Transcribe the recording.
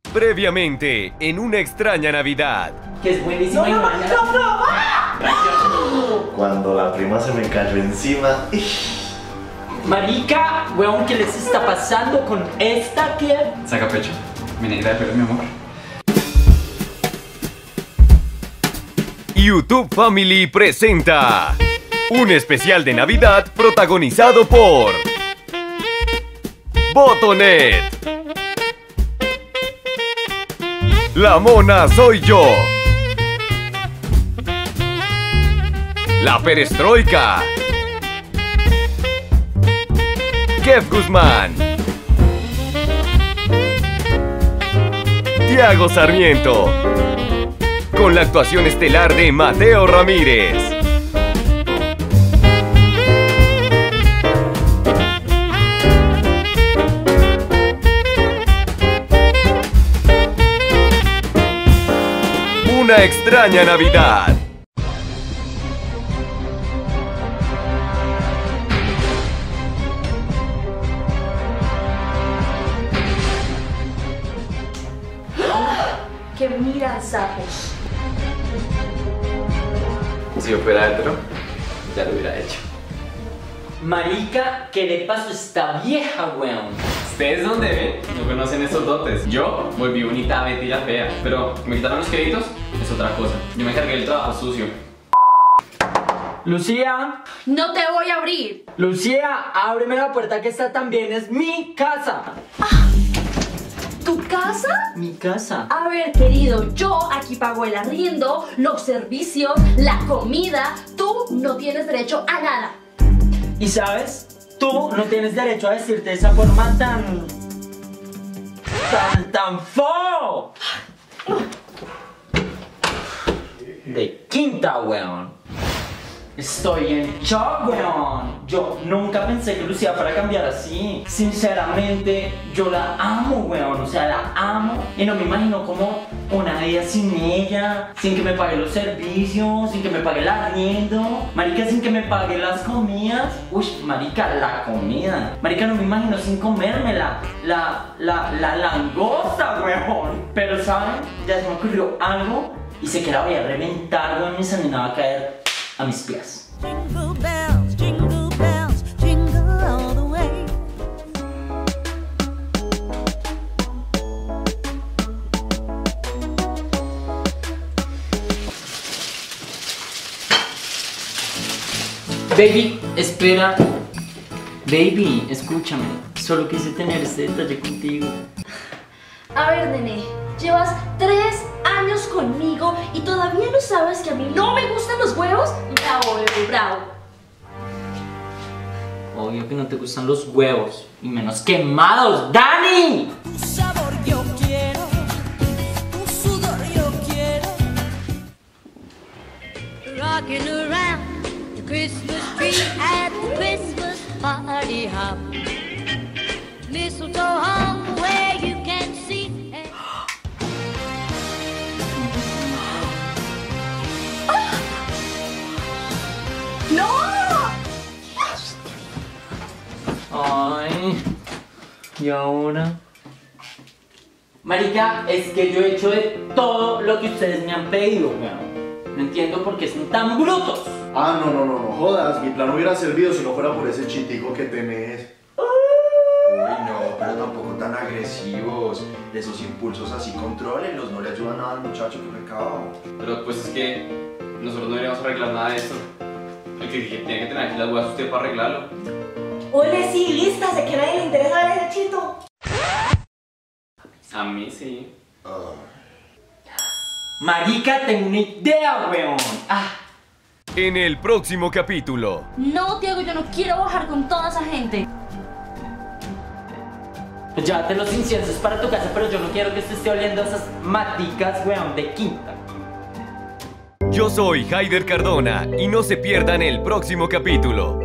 Previamente, en Una extraña Navidad. Que es buenísima y mañana. Cuando la prima se me cayó encima. Marica, weón, ¿qué les está pasando con esta que? Saca pecho. Mi negra de pelo, mi amor. YouTube Family presenta un especial de Navidad protagonizado por Botonet, La Mona Soy Yo, La Perestroika, Kev Guzmán, Tiago Sarmiento, con la actuación estelar de Mateo Ramírez. Una extraña Navidad. Que mira, sapos. Si yo fuera hetero, ya lo hubiera hecho. Marica, ¿qué le pasó a esta vieja, weón? ¿Ustedes dónde ven? No conocen esos dotes. Yo volví bonita, Betty la fea. Pero que me quitaron los créditos es otra cosa. Yo me encargué del trabajo sucio. Lucía, No te voy a abrir. Lucía, ábreme la puerta que esta también es mi casa. ¿Tu casa? Mi casa. A ver, querido, yo aquí pago el arriendo, los servicios, la comida. Tú no tienes derecho a nada. Y sabes, tú no tienes derecho a decirte de esa forma tan fo. De quinta, weón. Estoy en shock, weón. Yo nunca pensé que Lucía fuera a cambiar así. Sinceramente, yo la amo, weón. O sea, la amo. Y no me imagino como una vida sin ella, sin que me pague los servicios, sin que me pague el arriendo, marica, sin que me pague las comidas. Uy, marica, la comida. Marica, no me imagino sin comérmela. La langosta, weón. Pero, ¿saben? Ya se me ocurrió algo y sé que la voy a reventar, weón. Mi sangre va a caer a mis pies. Jingle bells, jingle all the way. Baby, espera. Baby, escúchame. Solo quise tener este detalle contigo. A ver, nene, llevas 3 años conmigo y todavía no sabes que a mí no me gustan los huevos. Bravo, bebé, bravo. Obvio que no te gustan los huevos, y menos quemados, ¡Dani! Tu sabor yo quiero, tu sudor yo quiero. Rocking around the Christmas tree at the Christmas party hop. Mistletoe hung where you can see. ¡No! Ay, ¿y ahora? Marica, es que yo he hecho de todo lo que ustedes me han pedido, weón. No entiendo por qué son tan brutos. Ah, no jodas. Mi plan hubiera servido si no fuera por ese chitico que tenés. Uy, no, pero tampoco tan agresivos. De esos impulsos así, contrólenlos, no le ayudan nada al muchacho, que pecado. Pero pues es que nosotros no deberíamos arreglar nada de esto. El que tiene que tener aquí las huevas es usted para arreglarlo. Ole, sí, lista, sé que a nadie le interesa ver ese chito. A mí sí. Marica, tengo una idea, weón. En el próximo capítulo. No, Tiago, yo no quiero bajar con toda esa gente. Llévate los inciensos para tu casa, pero yo no quiero que se esté oliendo esas maticas, weón, de quinta. Yo soy Haider Cardona y no se pierdan el próximo capítulo.